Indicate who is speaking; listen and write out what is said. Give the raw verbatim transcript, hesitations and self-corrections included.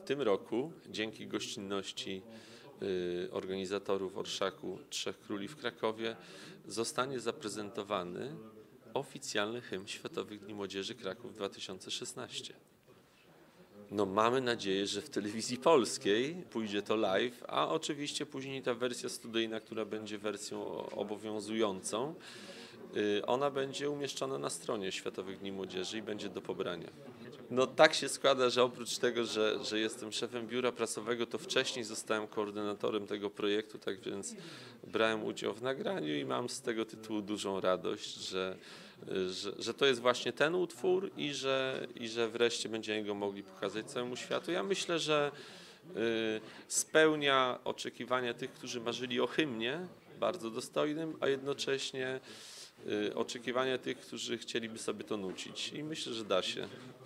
Speaker 1: tym roku dzięki gościnności organizatorów Orszaku Trzech Króli w Krakowie zostanie zaprezentowany oficjalny hymn Światowych Dni Młodzieży Kraków dwa tysiące szesnaście. No mamy nadzieję, że w telewizji polskiej pójdzie to live, a oczywiście później ta wersja studyjna, która będzie wersją obowiązującą, ona będzie umieszczona na stronie Światowych Dni Młodzieży i będzie do pobrania. No tak się składa, że oprócz tego, że, że jestem szefem biura prasowego, to wcześniej zostałem koordynatorem tego projektu, tak więc brałem udział w nagraniu i mam z tego tytułu dużą radość, że, że, że to jest właśnie ten utwór i że, i że wreszcie będziemy go mogli pokazać całemu światu. Ja myślę, że y, spełnia oczekiwania tych, którzy marzyli o hymnie bardzo dostojnym, a jednocześnie y, oczekiwania tych, którzy chcieliby sobie to nucić i myślę, że da się.